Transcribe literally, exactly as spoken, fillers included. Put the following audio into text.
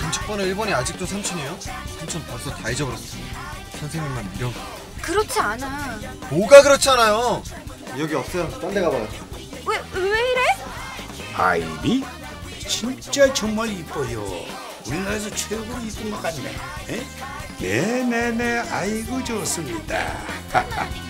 단축번호 일 번이 아직도 삼촌이에요? 삼촌 벌써 다 잊어버렸어. 선생님만 믿어. 그렇지 않아. 뭐가 그렇잖아요. 여기 없어요. 딴 데 가봐요. 왜, 왜 이래? 아이비 진짜 정말 이뻐요. 우리나라에서 최고로 이쁜 것 같네. 에? 네네네, 아이고 좋습니다.